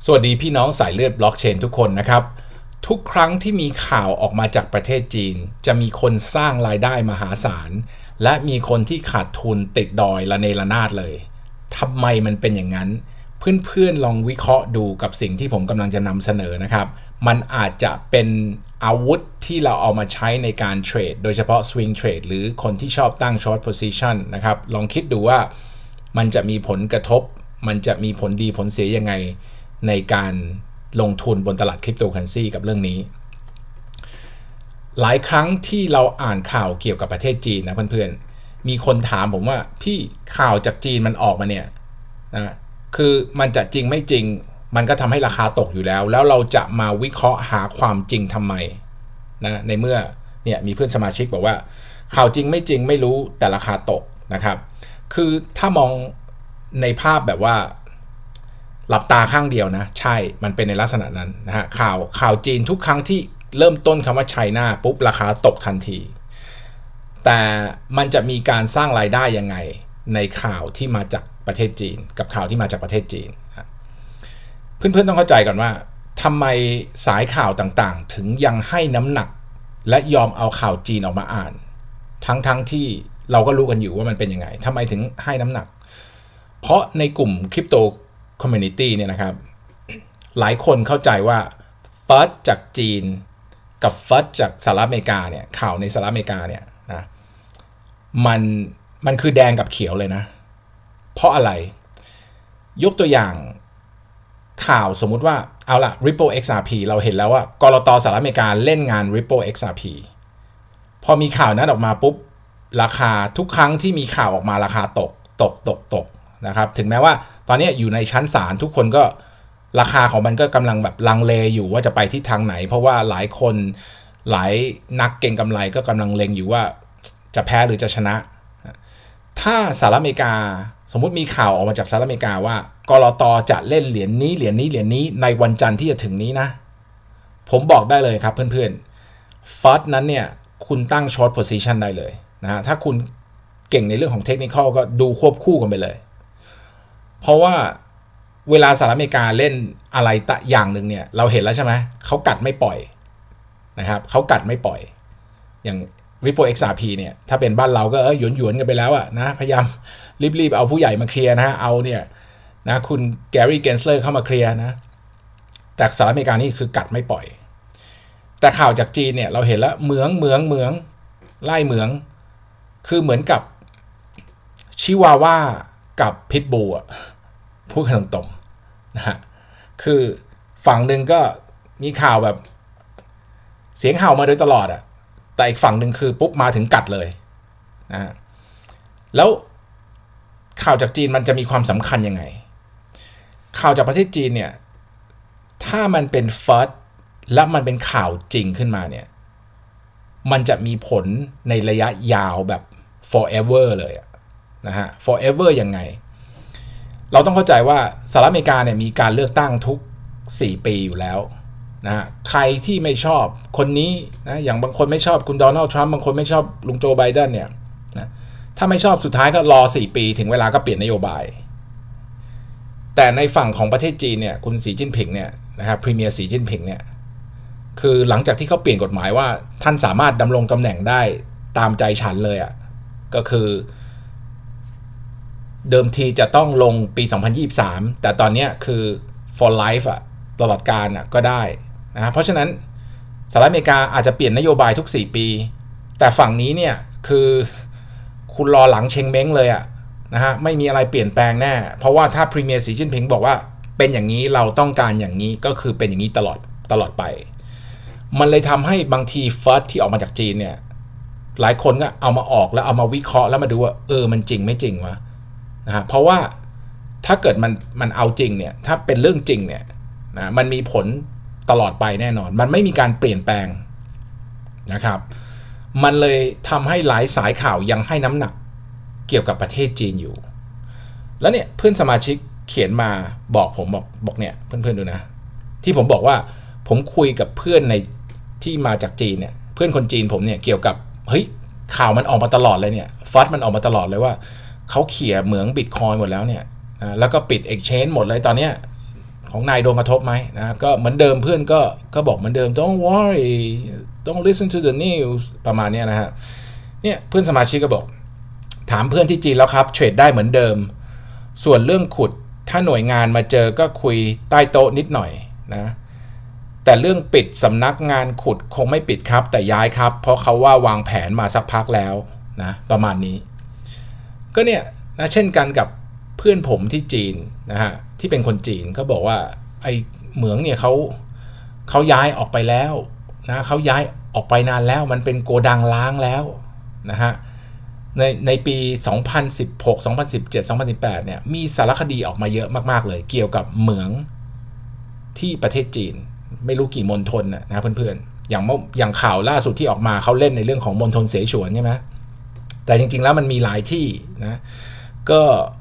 สวัสดีพี่น้องสายเลือดบล็อกเชนทุกคนนะครับทุกครั้งที่มีข่าวออกมาจากประเทศจีนจะมีคนสร้างรายได้มหาศาลและมีคนที่ขาดทุนติดดอยระเนระนาดเลยทำไมมันเป็นอย่างนั้นเพื่อนๆลองวิเคราะห์ดูกับสิ่งที่ผมกำลังจะนำเสนอนะครับมันอาจจะเป็นอาวุธที่เราเอามาใช้ในการเทรดโดยเฉพาะ swing trade หรือคนที่ชอบตั้ง short position นะครับลองคิดดูว่ามันจะมีผลกระทบมันจะมีผลดีผลเสียยังไงในการลงทุนบนตลาดคริปโตเคอเรนซีกับเรื่องนี้หลายครั้งที่เราอ่านข่าวเกี่ยวกับประเทศจีนนะเพื่อนๆมีคนถามผมว่าพี่ข่าวจากจีนมันออกมาเนี่ยนะคือมันจะจริงไม่จริงมันก็ทำให้ราคาตกอยู่แล้วเราจะมาวิเคราะห์หาความจริงทำไมนะในเมื่อเนี่ยมีเพื่อนสมาชิกบอกว่าข่าวจริงไม่จริงไม่รู้แต่ราคาตกนะครับคือถ้ามองในภาพแบบว่าหลับตาข้างเดียวนะใช่มันเป็นในลักษณะนั้นนะฮะข่าวจีนทุกครั้งที่เริ่มต้นคำว่าไชน่าปุ๊บราคาตกทันทีแต่มันจะมีการสร้างรายได้ยังไงในข่าวที่มาจากประเทศจีนกับข่าวที่มาจากประเทศจีนเพื่อนๆต้องเข้าใจก่อนว่าทำไมสายข่าวต่างๆถึงยังให้น้ำหนักและยอมเอาข่าวจีนออกมาอ่านทั้งที่เราก็รู้กันอยู่ว่ามันเป็นยังไงทำไมถึงให้น้ำหนักเพราะในกลุ่มคริปโตคอมมูนิตี้เนี่ยนะครับหลายคนเข้าใจว่าฟัดจากจีนกับฟัดจากสหรัฐอเมริกาเนี่ยข่าวในสหรัฐอเมริกาเนี่ยนะมันคือแดงกับเขียวเลยนะเพราะอะไรยกตัวอย่างข่าวสมมุติว่าเอาล่ะ Ripple XRP เราเห็นแล้วว่ากลต.สหรัฐอเมริกาเล่นงาน Ripple XRP พอมีข่าวนั้นออกมาปุ๊บราคาทุกครั้งที่มีข่าวออกมาราคาตกนะครับถึงแม้ว่าตอนนี้อยู่ในชั้นศาลทุกคนก็ราคาของมันก็กำลังแบบลังเลอยู่ว่าจะไปทิศทางไหนเพราะว่าหลายคนหลายนักเก็งกำไรก็กำลังเล็งอยู่ว่าจะแพ้หรือจะชนะถ้าสหรัฐอเมริกาสมมุติมีข่าวออกมาจากสหรัฐอเมริกาว่ากลต.จะเล่นเหรียญนี้ในวันจันทร์ที่จะถึงนี้นะผมบอกได้เลยครับเพื่อนๆฟัดนั้นเนี่ยคุณตั้ง short position ได้เลยนะฮะถ้าคุณเก่งในเรื่องของเทคนิคก็ดูควบคู่กันไปเลยเพราะว่าเวลาสหรัฐอเมริกาเล่นอะไรอย่างหนึ่งเนี่ยเราเห็นแล้วใช่ไหมเขากัดไม่ปล่อยนะครับเขากัดไม่ปล่อยอย่าง Ripple XRP เนี่ยถ้าเป็นบ้านเราก็หยวนกันไปแล้วอะนะพยายามรีบเอาผู้ใหญ่มาเคลียร์นะเอาเนี่ยนะคุณแกรี่เกนสเลอร์เข้ามาเคลียร์นะแต่สหรัฐอเมริกานี่คือกัดไม่ปล่อยแต่ข่าวจากจีนเนี่ยเราเห็นแล้วเหมืองไล่เหมืองคือเหมือนกับชิวาว่ากับพิทบูลอะพูดกันตรงๆนะฮะคือฝั่งหนึ่งก็มีข่าวแบบเสียงเห่ามาโดยตลอดอะแต่อีกฝั่งหนึ่งคือปุ๊บมาถึงกัดเลยนะฮะแล้วข่าวจากจีนมันจะมีความสำคัญยังไงข่าวจากประเทศจีนเนี่ยถ้ามันเป็นฟัดและมันเป็นข่าวจริงขึ้นมาเนี่ยมันจะมีผลในระยะยาวแบบ forever เลยนะฮะ forever ยังไงเราต้องเข้าใจว่าสหรัฐอเมริกาเนี่ยมีการเลือกตั้งทุก4 ปีอยู่แล้วนะฮะใครที่ไม่ชอบคนนี้นะอย่างบางคนไม่ชอบคุณโดนัลด์ทรัมป์บางคนไม่ชอบลุงโจไบเดนเนี่ยนะถ้าไม่ชอบสุดท้ายก็รอ4 ปีถึงเวลาก็เปลี่ยนนโยบายแต่ในฝั่งของประเทศจีนเนี่ยคุณสีจิ้นผิงเนี่ยนะครับพรีเมียร์สีจิ้นผิงเนี่ยคือหลังจากที่เขาเปลี่ยนกฎหมายว่าท่านสามารถดำรงตำแหน่งได้ตามใจฉันเลยอ่ะก็คือเดิมทีจะต้องลงปี 2023 แต่ตอนนี้คือ for life อ่ะตลอดกาลอ่ะก็ได้นะเพราะฉะนั้นสหรัฐอเมริกาอาจจะเปลี่ยนนโยบายทุก4 ปีแต่ฝั่งนี้เนี่ยคือคุณรอหลังเชงเม้งเลยอ่ะนะฮะไม่มีอะไรเปลี่ยนแปลงแน่เพราะว่าถ้าพรีเมียร์สีจิ้นผิงบอกว่าเป็นอย่างนี้เราต้องการอย่างนี้ก็คือเป็นอย่างนี้ตลอดไปมันเลยทำให้บางทีฟัดที่ออกมาจากจีนเนี่ยหลายคนก็เอามาออกแล้วเอามาวิเคราะห์แล้วมาดูว่ามันจริงไม่จริงวะนะฮะเพราะว่าถ้าเกิดมันเอาจริงเนี่ยถ้าเป็นเรื่องจริงเนี่ยนะมันมีผลตลอดไปแน่นอนมันไม่มีการเปลี่ยนแปลงนะครับมันเลยทำให้หลายสายข่าวยังให้น้ำหนักเกี่ยวกับประเทศจีนอยู่แล้วเนี่ยเพื่อนสมาชิกเขียนมาบอกผมบอกเนี่ยเพื่อนๆดูนะที่ผมบอกว่าผมคุยกับเพื่อนในที่มาจากจีนเนี่ยเพื่อนคนจีนผมเนี่ยเกี่ยวกับเฮ้ยข่าวมันออกมาตลอดเลยเนี่ยฟัดมันออกมาตลอดเลยว่าเขาเขี่ยเหมืองบิตคอยน์หมดแล้วเนี่ยแล้วก็ปิด exchange หมดเลยตอนนี้ของนายโดนกระทบไหมนะก็เหมือนเดิมเพื่อนก็บอกเหมือนเดิม don't worry don't listen to the news ประมาณนี้นะฮะเนี่ยเพื่อนสมาชิกก็บอกถามเพื่อนที่จีนแล้วครับเทรดได้เหมือนเดิมส่วนเรื่องขุดถ้าหน่วยงานมาเจอก็คุยใต้โต๊ะนิดหน่อยนะแต่เรื่องปิดสำนักงานขุดคงไม่ปิดครับแต่ย้ายครับเพราะเขาว่าวางแผนมาสักพักแล้วนะประมาณนี้ก็เนี่ยนะเช่นกันกับเพื่อนผมที่จีนนะฮะที่เป็นคนจีนก็บอกว่าไอ้เหมืองเนี่ยเขาย้ายออกไปแล้วนะเขาย้ายออกไปนานแล้วมันเป็นโกดังล้างแล้วนะฮะในปี 2016 2017 2018 เนี่ยมีสารคดีออกมาเยอะมากๆเลยเกี่ยวกับเหมืองที่ประเทศจีนไม่รู้กี่มณฑลนะเพื่อนๆอย่างข่าวล่าสุดที่ออกมาเขาเล่นในเรื่องของมณฑลเสฉวนใช่ไหมแต่จริงๆแล้วมันมีหลายที่นะก็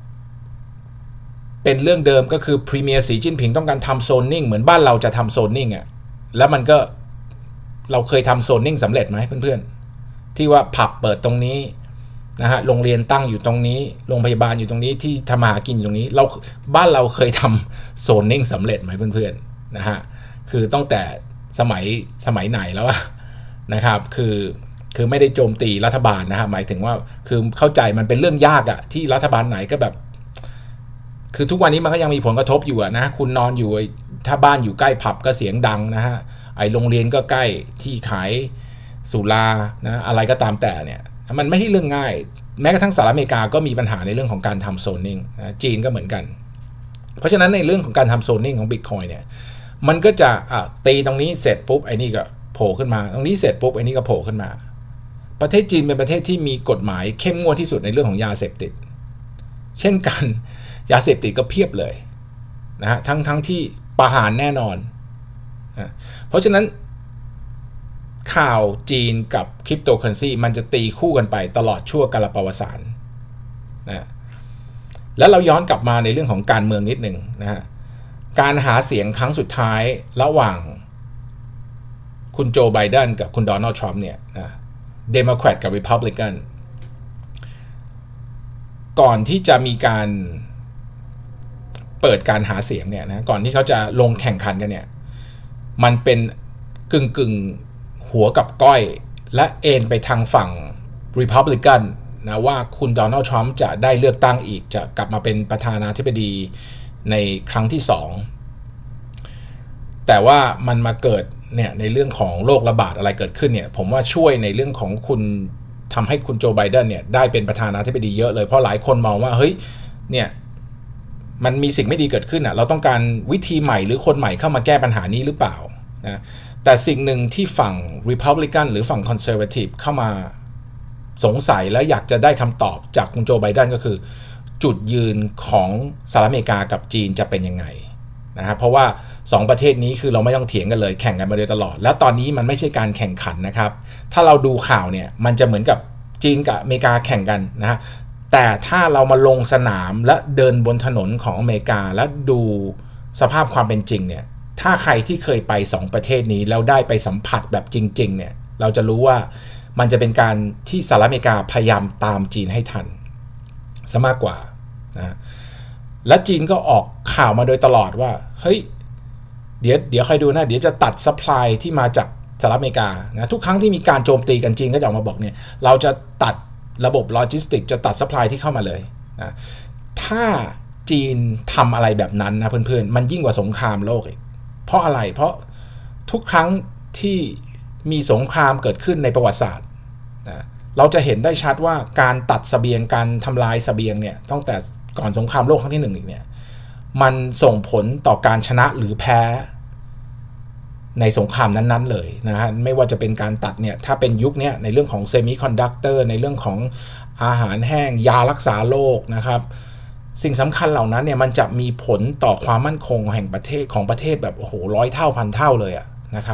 เป็นเรื่องเดิมก็คือพรีเมียร์สีจิ้นผิงต้องการทำโซนนิ่งเหมือนบ้านเราจะทำโซนนิ่งอ่ะแล้วมันก็เราเคยทำโซนนิ่งสำเร็จไหมเพื่อนๆที่ว่าผับเปิดตรงนี้นะฮะโรงเรียนตั้งอยู่ตรงนี้โรงพยาบาลอยู่ตรงนี้ที่ทำมาหากินอยู่ตรงนี้บ้านเราเคยทำโซนนิ่งสำเร็จไหมเพื่อนๆนะฮะคือตั้งแต่สมัยไหนแล้วนะครับคือไม่ได้โจมตีรัฐบาลนะฮะหมายถึงว่าคือเข้าใจมันเป็นเรื่องยากอะที่รัฐบาลไหนก็แบบคือทุกวันนี้มันก็ยังมีผลกระทบอยู่นะคุณนอนอยู่ถ้าบ้านอยู่ใกล้ผับก็เสียงดังนะฮะไอโรงเรียนก็ใกล้ที่ขายสุรานะอะไรก็ตามแต่เนี่ยมันไม่ใช่เรื่องง่ายแม้กระทั่งสหรัฐอเมริกาก็มีปัญหาในเรื่องของการทำโซนนิ่งนะจีนก็เหมือนกันเพราะฉะนั้นในเรื่องของการทำโซนนิ่งของ Bitcoin เนี่ยมันก็จะตีตรงนี้เสร็จปุ๊บไอ้นี่ก็โผล่ขึ้นมาตรงนี้เสร็จปุ๊บไอ้นี่ก็โผล่ขึ้นมาประเทศจีนเป็นประเทศที่มีกฎหมายเข้มงวดที่สุดในเรื่องของยาเสพติดเช่นกันยาเสพติดก็เพียบเลยนะฮะทั้งที่ประหารแน่นอนนะเพราะฉะนั้นข่าวจีนกับคริปโตเคอเรนซีมันจะตีคู่กันไปตลอดชั่วกาลประวัติศาสตร์นะแล้วเราย้อนกลับมาในเรื่องของการเมืองนิดหนึ่งนะฮะการหาเสียงครั้งสุดท้ายระหว่างคุณโจไบเดนกับคุณโดนัลด์ทรัมป์เนี่ยนะเดโมแครตกับริพับลิกันก่อนที่จะมีการเปิดการหาเสียงเนี่ยนะก่อนที่เขาจะลงแข่งขันกันเนี่ยมันเป็นกึ่งหัวกับก้อยและเอ็นไปทางฝั่ง Republican นะว่าคุณโดนัลด์ทรัมป์จะได้เลือกตั้งอีกจะกลับมาเป็นประธานาธิบดีในครั้งที่2แต่ว่ามันมาเกิดเนี่ยในเรื่องของโรคระบาดอะไรเกิดขึ้นเนี่ยผมว่าช่วยในเรื่องของคุณทำให้คุณโจไบเดนเนี่ยได้เป็นประธานาธิบดีเยอะเลยเพราะหลายคนมองว่าเฮ้ยเนี่ยมันมีสิ่งไม่ดีเกิดขึ้นเราต้องการวิธีใหม่หรือคนใหม่เข้ามาแก้ปัญหานี้หรือเปล่านะแต่สิ่งหนึ่งที่ฝั่ง Republican หรือฝั่ง Conservative เข้ามาสงสัยและอยากจะได้คำตอบจากคุณโจไบเดนก็คือจุดยืนของสหรัฐอเมริกากับจีนจะเป็นยังไงนะครับเพราะว่า2ประเทศนี้คือเราไม่ต้องเถียงกันเลยแข่งกันมาโดยตลอดแล้วตอนนี้มันไม่ใช่การแข่งขันนะครับถ้าเราดูข่าวเนี่ยมันจะเหมือนกับจีนกับอเมริกาแข่งกันนะฮะแต่ถ้าเรามาลงสนามและเดินบนถนนของอเมริกาและดูสภาพความเป็นจริงเนี่ยถ้าใครที่เคยไป2ประเทศนี้แล้วได้ไปสัมผัสแบบจริงๆเนี่ยเราจะรู้ว่ามันจะเป็นการที่สหรัฐอเมริกาพยายามตามจีนให้ทันซะมากกว่านะและจีนก็ออกข่าวมาโดยตลอดว่าเฮ้ยเดี๋ยวใครดูนะเดี๋ยวจะตัดซัพพลายที่มาจากสหรัฐอเมริกานะทุกครั้งที่มีการโจมตีกันจีนก็จะออกมาบอกเนี่ยเราจะตัดระบบโลจิสติกจะตัดซัพพลายที่เข้ามาเลยนะถ้าจีนทำอะไรแบบนั้นนะเพื่อนๆมันยิ่งกว่าสงครามโลกอีกเพราะอะไรเพราะทุกครั้งที่มีสงครามเกิดขึ้นในประวัติศาสตร์นะเราจะเห็นได้ชัดว่าการตัดเสบียงการทำลายเสบียงเนี่ยตั้งแต่ก่อนสงครามโลกครั้งที่1อีกเนี่ยมันส่งผลต่อการชนะหรือแพ้ในสงครามนั้นๆเลยนะฮะไม่ว่าจะเป็นการตัดเนี่ยถ้าเป็นยุคนี้ในเรื่องของเซมิคอนดักเตอร์ในเรื่องของอาหารแห้งยารักษาโรคนะครับสิ่งสำคัญเหล่านั้นเนี่ยมันจะมีผลต่อความมั่นคงแห่งประเทศของประเทศแบบโอ้โห100 เท่าพันเท่าเลยนะครับ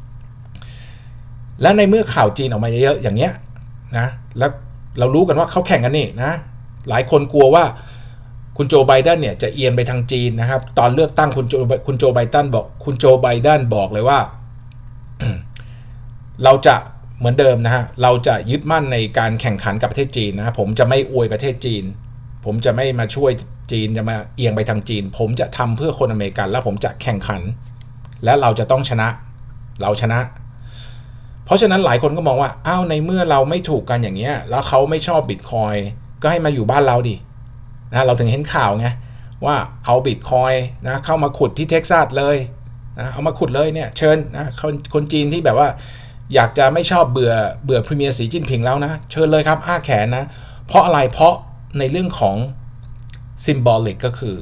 และในเมื่อข่าวจีนออกมาเยอะๆอย่างเงี้ยนะแล้วเรารู้กันว่าเขาแข่งกันนี่นะหลายคนกลัวว่าคุณโจไบเดนเนี่ยจะเอียงไปทางจีนนะครับตอนเลือกตั้งคุณโจไบเดนบอกเลยว่า เราจะเหมือนเดิมนะฮะเราจะยึดมั่นในการแข่งขันกับประเทศจีนนะผมจะไม่อวยประเทศจีนผมจะไม่มาช่วยจีนจะมาเอียงไปทางจีนผมจะทำเพื่อคนอเมริกันแล้วผมจะแข่งขันและเราจะต้องชนะเราชนะเพราะฉะนั้นหลายคนก็มองว่าอ้าวในเมื่อเราไม่ถูกกันอย่างเงี้ยแล้วเขาไม่ชอบบิตคอยก็ให้มาอยู่บ้านเราดินะเราถึงเห็นข่าวไงว่าเอาบิตคอยนะเข้ามาขุดที่เท็กซัสเลยนะเอามาขุดเลยเนี่ยเชิญนะคนจีนที่แบบว่าอยากจะไม่ชอบเบื่อพรีเมียร์สีจิ้นผิงแล้วนะเชิญเลยครับอ้าแขนนะเพราะอะไรเพราะในเรื่องของ symbolic ก็คือ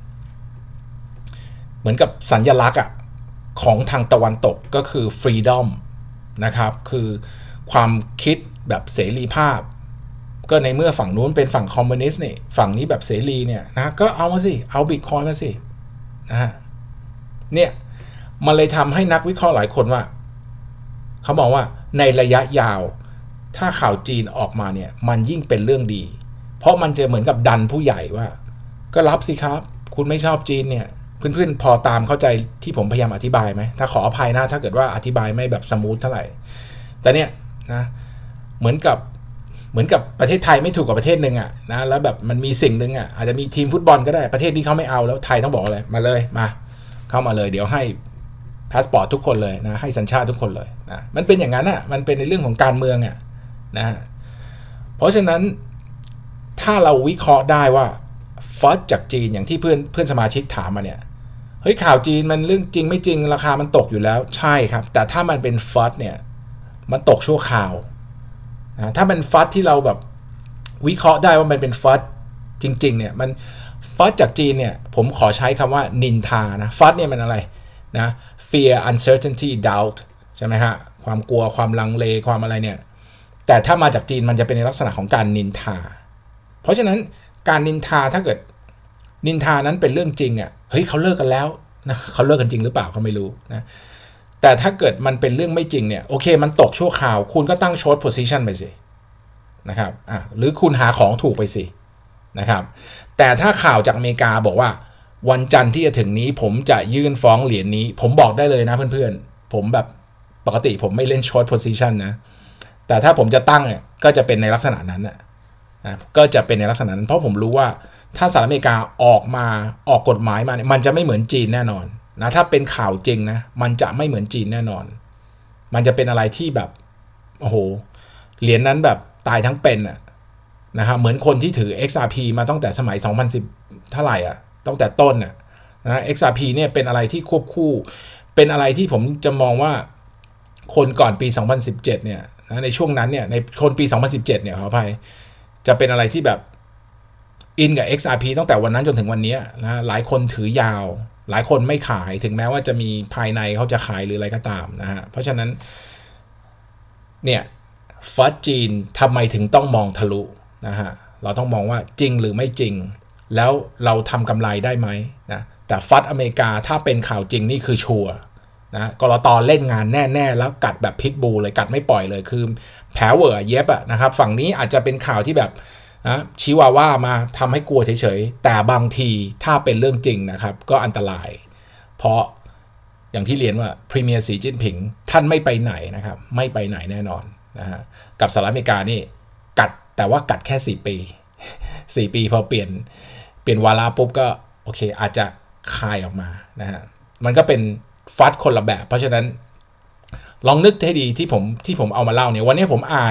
เหมือนกับสัญลักษณ์อะของทางตะวันตกก็คือ freedom นะครับคือความคิดแบบเสรีภาพก็ในเมื่อฝั่งนู้นเป็นฝั่งคอมมิวนิสต์นี่ฝั่งนี้แบบเสรีเนี่ยนะก็เอามาสิเอาบิตคอยน์มาสินะฮะเนี่ยมันเลยทำให้นักวิเคราะห์หลายคนว่าเขาบอกว่าในระยะยาวถ้าข่าวจีนออกมาเนี่ยมันยิ่งเป็นเรื่องดีเพราะมันจะเหมือนกับดันผู้ใหญ่ว่าก็รับสิครับคุณไม่ชอบจีนเนี่ยเพื่อนๆพอตามเข้าใจที่ผมพยายามอธิบายไหมถ้าขออภัยนะถ้าเกิดว่าอธิบายไม่แบบสมูทเท่าไหร่แต่เนี่ยนะเหมือนกับประเทศไทยไม่ถูกกับประเทศหนึ่งอ่ะนะแล้วแบบมันมีสิ่งหนึ่งอ่ะอาจจะมีทีมฟุตบอลก็ได้ประเทศนี้เขาไม่เอาแล้วไทยต้องบอกอะไรมาเลยมาเข้ามาเลยเดี๋ยวให้พาสปอร์ตทุกคนเลยนะให้สัญชาติทุกคนเลยนะมันเป็นอย่างนั้นอ่ะมันเป็นในเรื่องของการเมืองอ่ะนะเพราะฉะนั้นถ้าเราวิเคราะห์ได้ว่าฟัดจากจีนอย่างที่เพื่อนสมาชิกถามมาเนี่ยเฮ้ยข่าวจีนมันเรื่องจริงไม่จริงราคามันตกอยู่แล้วใช่ครับแต่ถ้ามันเป็นฟัดเนี่ยมันตกชั่วคราวถ้าเป็นฟัดที่เราแบบวิเคราะห์ได้ว่ามันเป็นฟัดจริงๆเนี่ยมันฟัดจากจีนเนี่ยผมขอใช้คำว่านินทานะฟัดเนี่ยมันอะไรนะ fear uncertainty doubt ใช่ไหมฮะความกลัวความลังเลความอะไรเนี่ยแต่ถ้ามาจากจีนมันจะเป็นในลักษณะของการนินทาเพราะฉะนั้นการนินทาถ้าเกิดนินทานั้นเป็นเรื่องจริงอ่ะเฮ้ยเขาเลิกกันแล้วนะเขาเลิกกันจริงหรือเปล่าเขาไม่รู้นะแต่ถ้าเกิดมันเป็นเรื่องไม่จริงเนี่ยโอเคมันตกชั่วคราวคุณก็ตั้ง short position ไปสินะครับหรือคุณหาของถูกไปสินะครับแต่ถ้าข่าวจากอเมริกาบอกว่าวันจันทร์ที่จะถึงนี้ผมจะยื่นฟ้องเหรียญนี้ผมบอกได้เลยนะเพื่อนๆผมแบบปกติผมไม่เล่น short position นะแต่ถ้าผมจะตั้งเนี่ยก็จะเป็นในลักษณะนั้นนะก็จะเป็นในลักษณะนั้นเพราะผมรู้ว่าถ้าสหรัฐอเมริกาออกกฎหมายมาเนี่ยมันจะไม่เหมือนจีนแน่นอนนะถ้าเป็นข่าวจริงนะมันจะไม่เหมือนจีนแน่นอนมันจะเป็นอะไรที่แบบโอ้โหเหรียญนั้นแบบตายทั้งเป็นนะฮะเหมือนคนที่ถือ XRP มาตั้งแต่สมัย2010เท่าไหร่ตั้งแต่ต้นนะ XRP เนี่ยเป็นอะไรที่ควบคู่เป็นอะไรที่ผมจะมองว่าคนก่อนปี2017เนี่ยนะในช่วงนั้นเนี่ยในคนปี2017เนี่ยขออภัยจะเป็นอะไรที่แบบอินกับ XRP ตั้งแต่วันนั้นจนถึงวันนี้นะหลายคนถือยาวหลายคนไม่ขายถึงแม้ว่าจะมีภายในเขาจะขายหรืออะไรก็ตามนะฮะเพราะฉะนั้นเนี่ยฟัดจีนทำไมถึงต้องมองทะลุนะฮะเราต้องมองว่าจริงหรือไม่จริงแล้วเราทำกำไรได้ไหมนะแต่ฟัดอเมริกาถ้าเป็นข่าวจริงนี่คือชัวร์นะกลต.เล่นงานแน่ๆแล้วกัดแบบพิทบูลเลยกัดไม่ปล่อยเลยคือแผลเวอร์เย็บนะครับฝั่งนี้อาจจะเป็นข่าวที่แบบชิวาว่ามาทำให้กลัวเฉยๆแต่บางทีถ้าเป็นเรื่องจริงนะครับก็อันตรายเพราะอย่างที่เรียนว่าพรีเมียร์สีจิ้นผิงท่านไม่ไปไหนนะครับไม่ไปไหนแน่นอนนะฮะกับสหรัฐอเมริกานี่กัดแต่ว่ากัดแค่4 ปี4 ปีพอเปลี่ยนวาระปุ๊บก็โอเคอาจจะคายออกมานะฮะมันก็เป็นฟัดคนละแบบเพราะฉะนั้นลองนึกให้ดีที่ผมเอามาเล่าเนี่ยวันนี้ผมอ่าน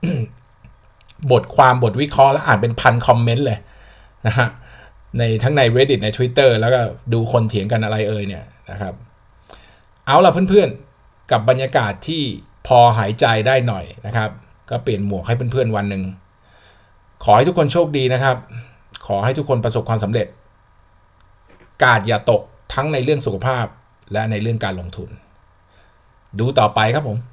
บทวิเคราะห์แล้วอ่านเป็นพันคอมเมนต์เลยนะฮะทั้งใน Reddit ใน Twitter แล้วก็ดูคนเถียงกันอะไรเนี่ยนะครับเอาล่ะเพื่อนๆกับบรรยากาศที่พอหายใจได้หน่อยนะครับก็เปลี่ยนหมวกให้เพื่อนๆวันหนึ่งขอให้ทุกคนโชคดีนะครับขอให้ทุกคนประสบความสำเร็จกาดอย่าตกทั้งในเรื่องสุขภาพและในเรื่องการลงทุนดูต่อไปครับผม